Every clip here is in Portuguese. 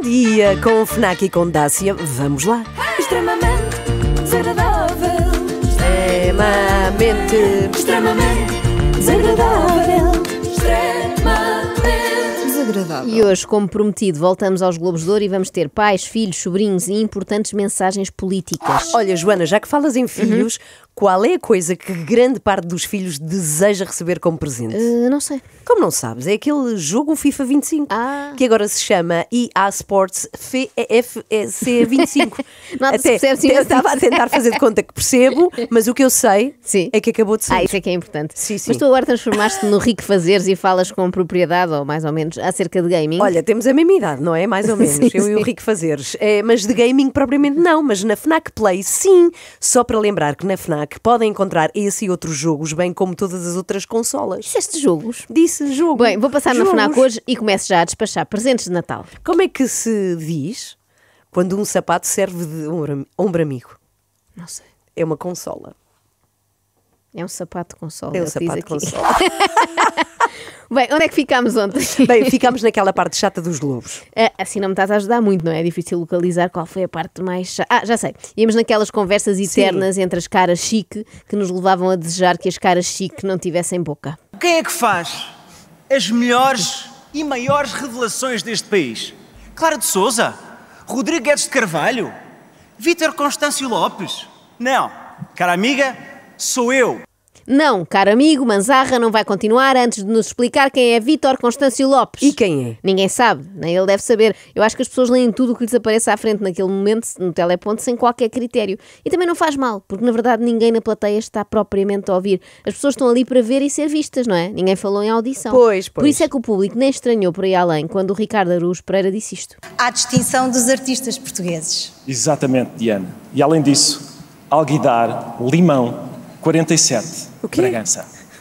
dia com o FNAC e com Dácia. Vamos lá. Extremamente desagradável. Extremamente Desagradável. Extremamente desagradável. E hoje, como prometido, voltamos aos Globos de Ouro e vamos ter pais, filhos, sobrinhos e importantes mensagens políticas. Olha, Joana, já que falas em filhos, qual é a coisa que grande parte dos filhos deseja receber como presente? Não sei. Como não sabes? É aquele jogo FIFA 25, que agora se chama EA Sports FEC 25. Nada se percebe, sim. Eu estava a tentar fazer de conta que percebo, mas o que eu sei Sim. é que acabou de sair. Isso é que é importante. Sim, sim. Mas tu agora transformaste-te no rico fazeres e falas com propriedade, ou mais ou menos, acerca de gaming. Olha, temos a mesma idade, não é? Mais ou menos. Sim, Eu e o sim. Rico Fazeres. Mas de gaming propriamente não. Mas na FNAC Play, sim. Só para lembrar que na FNAC podem encontrar esse e outros jogos, bem como todas as outras consolas. Disseste jogos? Disse jogo. Bem, vou passar na Jogos. FNAC hoje e começo já a despachar presentes de Natal. Como é que se diz quando um sapato serve de ombro amigo? Não sei. É uma consola. É um sapato de console. É um ele diz sapato de aqui. consola. Bem, onde é que ficámos ontem? Bem, ficámos naquela parte chata dos globos. Assim não me estás a ajudar muito, não é? É difícil localizar qual foi a parte mais chata. Já sei. Íamos naquelas conversas eternas entre as caras chique que nos levavam a desejar que as caras chique não tivessem boca. Quem é que faz as melhores e maiores revelações deste país? Clara de Sousa? Rodrigo Guedes de Carvalho? Vítor Constâncio Lopes? Não, cara amiga, sou eu. Não, caro amigo, Manzarra não vai continuar antes de nos explicar quem é Vítor Constâncio Lopes. E quem é? Ninguém sabe, nem ele deve saber. Eu acho que as pessoas leem tudo o que lhes aparece à frente naquele momento, no teleponto, sem qualquer critério. E também não faz mal, porque na verdade ninguém na plateia está propriamente a ouvir. As pessoas estão ali para ver e ser vistas, não é? Ninguém falou em audição. Pois. Por isso é que o público nem estranhou por aí além quando o Ricardo Araújo Pereira disse isto. À distinção dos artistas portugueses. Exatamente, Diana. E além disso, Alguidar, Limão, 47, O quê? Bragança.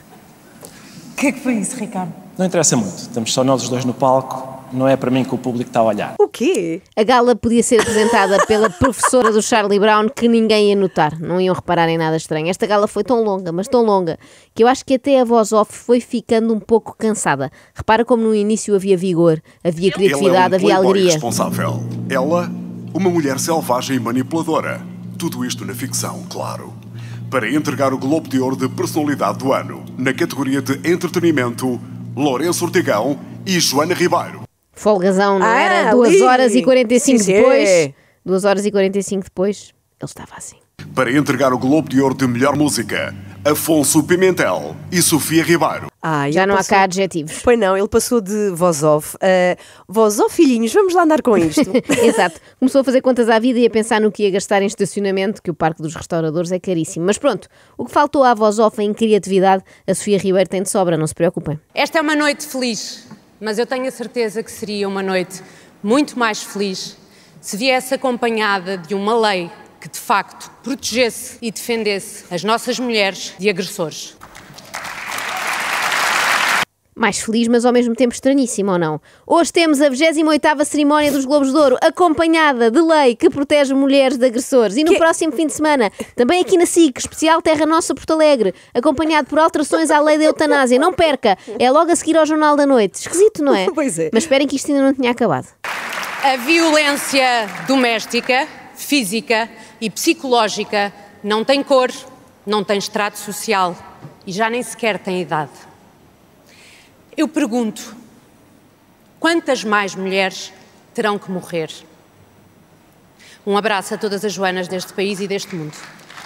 O que é que foi isso, Ricardo? Não interessa muito, estamos só nós os dois no palco, não é para mim que o público está a olhar. O quê? A gala podia ser apresentada pela professora do Charlie Brown que ninguém ia notar, não iam reparar em nada estranho. Esta gala foi tão longa, mas tão longa, que eu acho que até a voz off foi ficando um pouco cansada. Repara como no início havia vigor, havia criatividade, Ele é um havia playboy alegria. responsável. Ela, uma mulher selvagem e manipuladora. Tudo isto na ficção, claro. Para entregar o Globo de Ouro de Personalidade do Ano, na categoria de Entretenimento, Lourenço Ortigão e Joana Ribeiro. Folgazão, não era? ali. 2 horas e 45 Sim, depois. sim. 2 horas e 45 depois, ele estava assim. Para entregar o Globo de Ouro de Melhor Música, Afonso Pimentel e Sofia Ribeiro. Já ele não há passou- cá adjetivos. Pois não, ele passou de voz off a voz off, filhinhos, vamos lá andar com isto. Exato. Começou a fazer contas à vida e a pensar no que ia gastar em estacionamento, que o Parque dos Restauradores é caríssimo. Mas pronto, o que faltou à voz off em criatividade, a Sofia Ribeiro tem de sobra, não se preocupem. Esta é uma noite feliz, mas eu tenho a certeza que seria uma noite muito mais feliz se viesse acompanhada de uma lei que, de facto, protegesse e defendesse as nossas mulheres de agressores. Mais feliz, mas ao mesmo tempo estranhíssimo, ou não? Hoje temos a 28ª cerimónia dos Globos de Ouro, acompanhada de lei que protege mulheres de agressores. E no próximo fim de semana, também aqui na SIC, especial Terra Nossa Porto Alegre, acompanhado por alterações à lei da eutanásia. Não perca, é logo a seguir ao Jornal da Noite. Esquisito, não é? Pois é. Mas esperem que isto ainda não tinha acabado. A violência doméstica, física e psicológica não tem cor, não tem estrato social e já nem sequer tem idade. Eu pergunto, quantas mais mulheres terão que morrer? Um abraço a todas as Joanas deste país e deste mundo.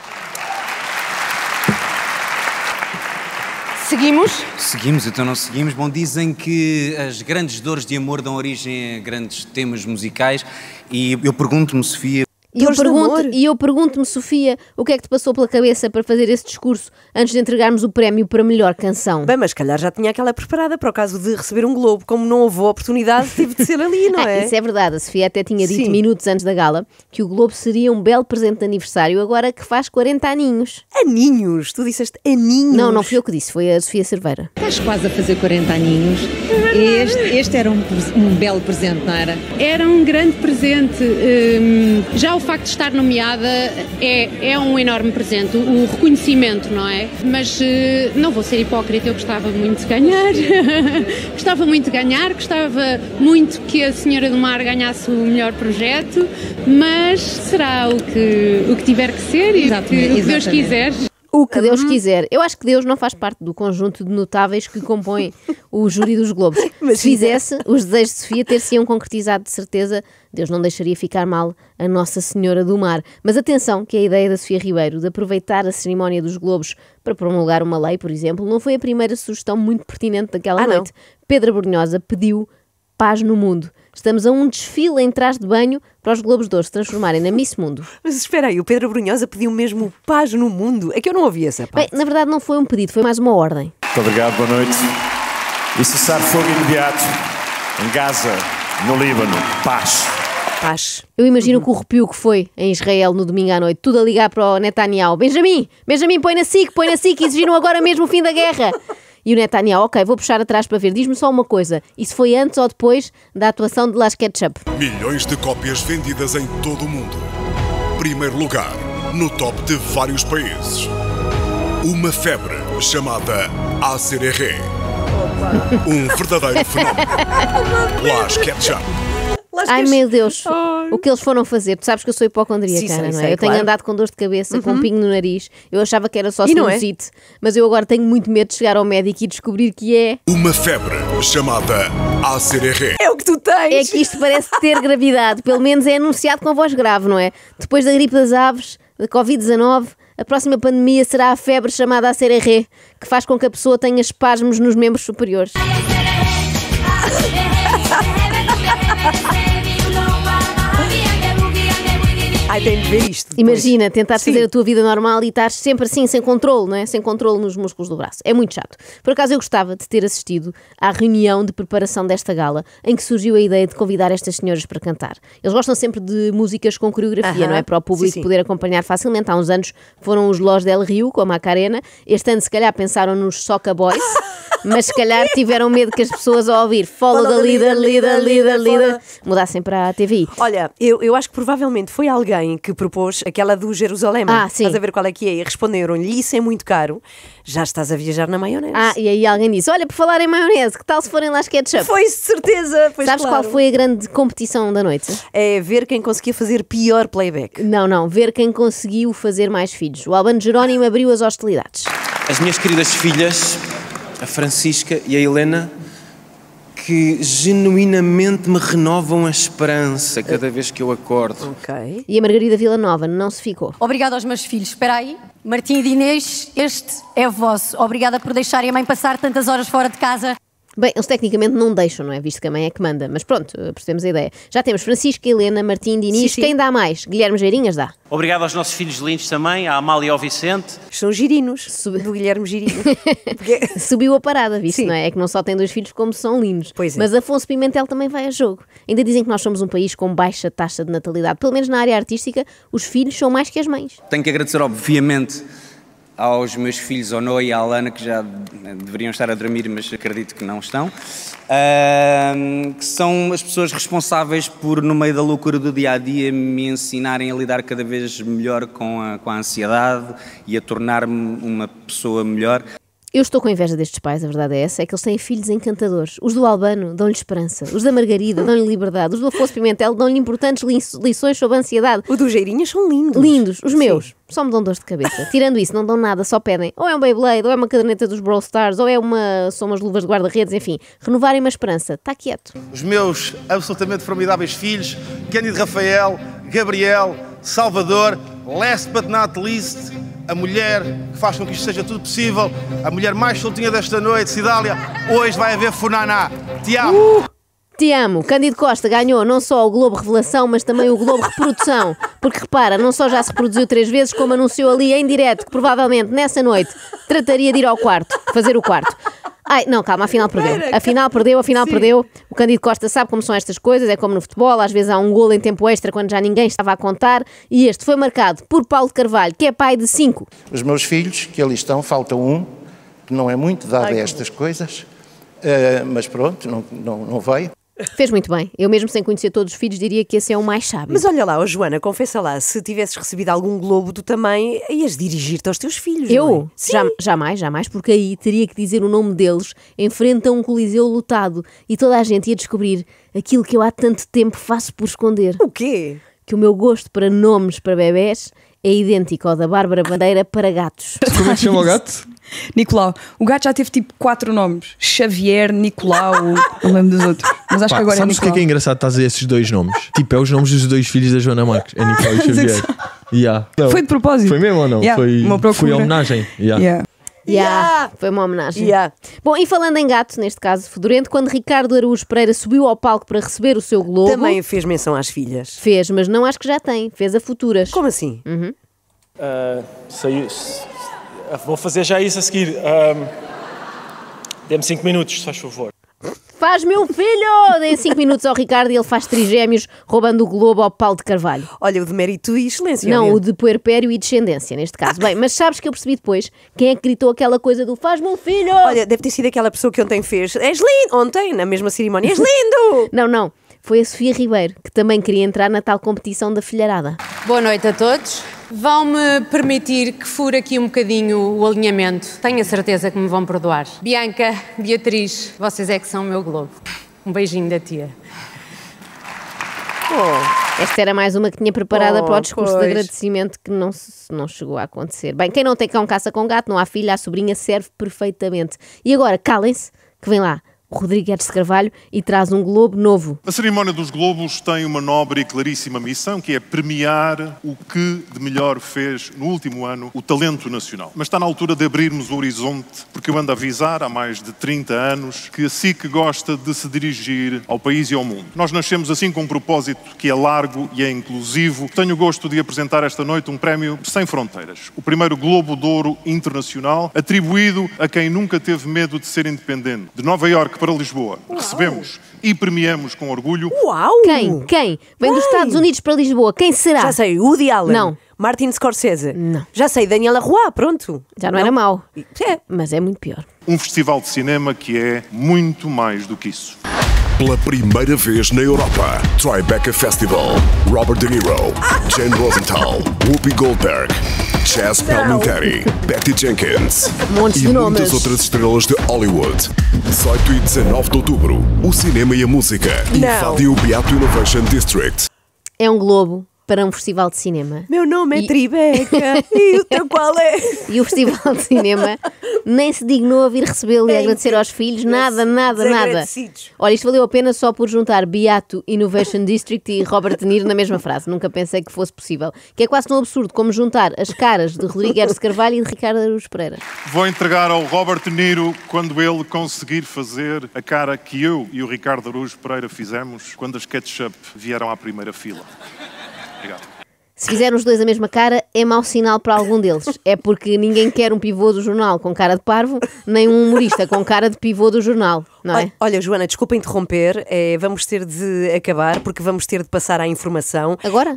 Seguimos? Seguimos, então não seguimos. Bom, dizem que as grandes dores de amor dão origem a grandes temas musicais e eu pergunto-me, Sofia... E eu pergunto-me, Sofia, o que é que te passou pela cabeça para fazer esse discurso antes de entregarmos o prémio para melhor canção? Bem, mas se calhar já tinha aquela preparada para o caso de receber um Globo. Como não houve oportunidade, teve de ser ali, não é? Isso é verdade, a Sofia até tinha dito Sim. minutos antes da gala que o Globo seria um belo presente de aniversário agora que faz 40 aninhos. Aninhos? Tu disseste aninhos? Não fui eu que disse, foi a Sofia Cerveira. Estás quase a fazer 40 aninhos. Este era um belo presente, não era? Era um grande presente. Já o facto de estar nomeada é um enorme presente, o reconhecimento, não é? Mas não vou ser hipócrita, eu gostava muito de ganhar, gostava muito de ganhar, gostava muito que a Senhora do Mar ganhasse o melhor projeto, mas será o que tiver que ser e o que Deus quiser. O que Deus quiser. Eu acho que Deus não faz parte do conjunto de notáveis que compõem o júri dos Globos. Se fizesse, os desejos de Sofia ter-se-iam concretizado de certeza. Deus não deixaria ficar mal a Nossa Senhora do Mar. Mas atenção, que a ideia da Sofia Ribeiro de aproveitar a cerimónia dos Globos para promulgar uma lei, por exemplo, não foi a primeira sugestão muito pertinente daquela noite. Pedro Brunhosa pediu paz no mundo. Estamos a um desfile em traje de banho para os Globos de Ouro se transformarem na Miss Mundo. Mas espera aí, o Pedro Brunhosa pediu mesmo paz no mundo? É que eu não ouvi essa parte. Bem, na verdade não foi um pedido, foi mais uma ordem. Muito obrigado, boa noite. E cessar fogo imediato em Gaza, no Líbano. Paz. Paz. Eu imagino que o arrepio que foi em Israel no domingo à noite, tudo a ligar para o Netanyahu. Benjamin, põe na SIC, exigiram agora mesmo o fim da guerra. E o Netanyahu, ok, vou puxar atrás para ver. Diz-me só uma coisa, isso foi antes ou depois da atuação de Las Ketchup? Milhões de cópias vendidas em todo o mundo. Primeiro lugar, no top de vários países. Uma febre chamada ACRR. Um verdadeiro fenómeno. Las Ketchup. Ai meu Deus, o que eles foram fazer? Tu sabes que eu sou hipocondríaca, não é? Eu tenho andado com dor de cabeça, com um pingo no nariz. Eu achava que era só sinusite, mas eu agora tenho muito medo de chegar ao médico e descobrir que é... Uma febre chamada ACRR. É o que tu tens! É que isto parece ter gravidade, pelo menos é anunciado com voz grave, não é? Depois da gripe das aves, da Covid-19, a próxima pandemia será a febre chamada ACRR, que faz com que a pessoa tenha espasmos nos membros superiores. Ai, tenho de ver isto. Imagina, tentares fazer a tua vida normal e estás sempre assim, sem controle, não é? Sem controle nos músculos do braço. É muito chato. Por acaso eu gostava de ter assistido à reunião de preparação desta gala, em que surgiu a ideia de convidar estas senhoras para cantar. Eles gostam sempre de músicas com coreografia, não é? Para o público poder acompanhar facilmente. Há uns anos foram os Los del Rio, com a Macarena. Este ano, se calhar, pensaram nos Soca Boys. Mas se calhar tiveram medo que as pessoas ao ouvir Follow the leader, mudassem para a TVI. Olha, eu acho que provavelmente foi alguém que propôs aquela do Jerusalém. Sim. Estás a ver qual é que é? E responderam-lhe, isso é muito caro, já estás a viajar na maionese. E aí alguém disse, olha, por falar em maionese, que tal se forem lá Ketchup? Foi de certeza. Sabes qual foi a grande competição da noite? É ver quem conseguia fazer pior playback. Não, ver quem conseguiu fazer mais filhos. O Albano Jerónimo abriu as hostilidades. As minhas queridas filhas, a Francisca e a Helena, que genuinamente me renovam a esperança cada vez que eu acordo. Ok. E a Margarida Villanova não se ficou. Obrigada aos meus filhos. Espera aí. Martim e Inês, este é vosso. Obrigada por deixarem a mãe passar tantas horas fora de casa. Bem, eles tecnicamente não deixam, não é? Visto que a mãe é que manda. Mas pronto, percebemos a ideia. Já temos Francisca, Helena, Martim, Diniz. Quem dá mais? Guilherme Geirinhas dá. Obrigado aos nossos filhos lindos também, à Amália e ao Vicente. São girinos, do Guilherme Girino. Subiu a parada, visto, não é? É que não só tem 2 filhos, como são lindos. Pois é. Mas Afonso Pimentel também vai a jogo. Ainda dizem que nós somos um país com baixa taxa de natalidade. Pelo menos na área artística, os filhos são mais que as mães. Tenho que agradecer, obviamente, aos meus filhos, ao Noé e à Alana, que já deveriam estar a dormir, mas acredito que não estão, que são as pessoas responsáveis por, no meio da loucura do dia-a-dia, me ensinarem a lidar cada vez melhor com a ansiedade e a tornar-me uma pessoa melhor. Eu estou com inveja destes pais, a verdade é essa, é que eles têm filhos encantadores. Os do Albano dão-lhe esperança, os da Margarida dão-lhe liberdade, os do Afonso Pimentel dão-lhe importantes lições sobre a ansiedade. Os dos Geirinhas são lindos. Lindos, os meus só me dão dores de cabeça. Tirando isso, não dão nada, só pedem ou é um Beyblade, ou é uma caderneta dos Brawl Stars, ou são umas luvas de guarda-redes, enfim, renovarem uma esperança. Está quieto. Os meus absolutamente formidáveis filhos, Cândido Rafael, Gabriel, Salvador, last but not least, a mulher que faz com que isto seja tudo possível, a mulher mais soltinha desta noite, Cidália, hoje vai haver Funaná. Te amo! Te amo. Cândido Costa ganhou não só o Globo Revelação, mas também o Globo Reprodução. Porque repara, não só já se reproduziu 3 vezes, como anunciou ali em direto que provavelmente nessa noite trataria de ir ao quarto, fazer o quarto. Ai, não, calma, afinal perdeu. Afinal perdeu. O Cândido Costa sabe como são estas coisas, é como no futebol, às vezes há um golo em tempo extra quando já ninguém estava a contar, e este foi marcado por Paulo de Carvalho, que é pai de 5. Os meus filhos, que ali estão, falta um, que não é muito dado a estas coisas, mas pronto, não veio. Fez muito bem. Eu mesmo sem conhecer todos os filhos diria que esse é o mais sábio. Mas olha lá, Joana, confessa lá, se tivesses recebido algum Globo, tu também ias dirigir-te aos teus filhos, Eu? não é? Jamais, porque aí teria que dizer o nome deles em frente a um coliseu lotado e toda a gente ia descobrir aquilo que eu há tanto tempo faço por esconder. O quê? Que o meu gosto para nomes para bebés é idêntico ao da Bárbara Bandeira para gatos. Como é que chama o gato? Nicolau. O gato já teve tipo 4 nomes. Xavier, Nicolau, não lembro dos outros. Mas acho que agora sabes é o que Nicolau. é engraçado estás a dizer esses dois nomes? Tipo, é os nomes dos dois filhos da Joana Marques. É Nicolau e Xavier. Não, Foi de propósito. Foi mesmo ou não? Yeah, uma procura. Foi homenagem. Foi uma homenagem. Bom, e falando em gato, neste caso fedorento, quando Ricardo Araújo Pereira subiu ao palco para receber o seu Globo... Também fez menção às filhas. Fez, mas não acho que já tem. Fez a futuras. Como assim? Vou fazer já isso a seguir. Dê-me 5 minutos, se faz favor. Faz meu filho! Dê 5 minutos ao Ricardo e ele faz trigémeos roubando o Globo ao Paulo de Carvalho. Olha, o de mérito e excelência. Não, o de puerpério e descendência, neste caso. Bem, mas sabes que eu percebi depois quem é que gritou aquela coisa do faz meu filho? Olha, deve ter sido aquela pessoa que ontem fez. És lindo! Ontem, na mesma cerimónia. És lindo! Não. Foi a Sofia Ribeiro, que também queria entrar na tal competição da filharada. Boa noite a todos. Vão-me permitir que fure aqui um bocadinho o alinhamento. Tenho a certeza que me vão perdoar. Bianca, Beatriz, vocês é que são o meu Globo. Um beijinho da tia. Esta era mais uma que tinha preparada para o discurso de pois. agradecimento que não chegou a acontecer. Bem, quem não tem cão caça com gato, não há filha, a sobrinha serve perfeitamente. E agora, calem-se, que vem lá o Rodrigo Guedes de Carvalho e traz um Globo novo. A cerimónia dos Globos tem uma nobre e claríssima missão, que é premiar o que de melhor fez no último ano o talento nacional. Mas está na altura de abrirmos o horizonte, porque eu ando a avisar há mais de 30 anos que a SIC gosta de se dirigir ao país e ao mundo. Nós nascemos assim com um propósito que é largo e é inclusivo. Tenho o gosto de apresentar esta noite um prémio sem fronteiras. O primeiro Globo de Ouro Internacional, atribuído a quem nunca teve medo de ser independente. De Nova Iorque para Lisboa. Recebemos e premiamos com orgulho. Uau! Quem? Vem dos Estados Unidos para Lisboa. Quem será? Já sei, Woody Allen. Não. Martin Scorsese. Não. Já sei, Daniela Roy, pronto. Já não era mau. Mas é muito pior. Um festival de cinema que é muito mais do que isso. Pela primeira vez na Europa, Tribeca Festival. Robert De Niro, Jane Rosenthal, Whoopi Goldberg, Chaz Palminteri, Patty Jenkins Montes e de muitas nomes. outras estrelas de Hollywood. 18 e 19 de outubro, o cinema e a música. Invadem o Beato Innovation District. É um Globo para um festival de cinema. Meu nome é Tribeca. E o teu qual é? E o Festival de Cinema nem se dignou a vir recebê-lo e agradecer aos filhos. Nada. Olha, isto valeu a pena só por juntar Beato Innovation District e Robert De Niro na mesma frase. Nunca pensei que fosse possível. Que é quase tão absurdo como juntar as caras de Rodrigo Guedes de Carvalho e de Ricardo Araújo Pereira. Vou entregar ao Robert De Niro quando ele conseguir fazer a cara que eu e o Ricardo Araújo Pereira fizemos quando as ketchup vieram à primeira fila. Obrigado. Se fizerem os dois a mesma cara, é mau sinal para algum deles. É porque ninguém quer um pivô do jornal com cara de parvo, nem um humorista com cara de pivô do jornal, não é? Olha, Joana, desculpa interromper, vamos ter de acabar, porque vamos ter de passar à informação. Agora?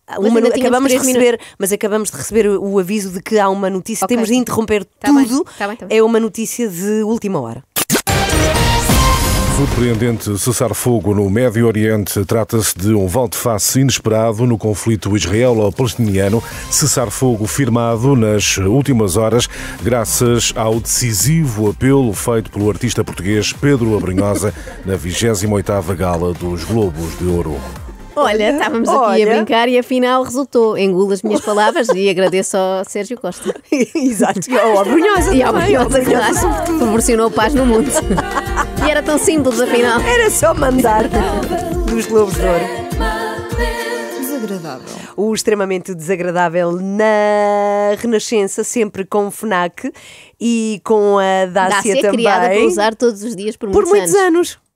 Acabamos de receber o aviso de que há uma notícia, Ok. temos de interromper tudo. Tá bem. É uma notícia de última hora. Surpreendente cessar-fogo no Médio Oriente. Trata-se de um volte-face inesperado no conflito israelo-palestiniano. Cessar-fogo firmado nas últimas horas, graças ao decisivo apelo feito pelo artista português Pedro Abrunhosa na 28ª Gala dos Globos de Ouro. Olha, estávamos aqui a brincar e afinal resultou. Engulo as minhas palavras e agradeço ao Sérgio Costa. Exato, e ao Abrunhosa E ao também, Abrunhosa, ao Abrunhosa, claro. sobretudo. Proporcionou paz no mundo. E era tão simples, afinal. Era só mandar dos Globos de Ouro. Desagradável. O extremamente desagradável na Renascença, sempre com FNAC e com a Dácia também. criada para usar todos os dias por muitos anos.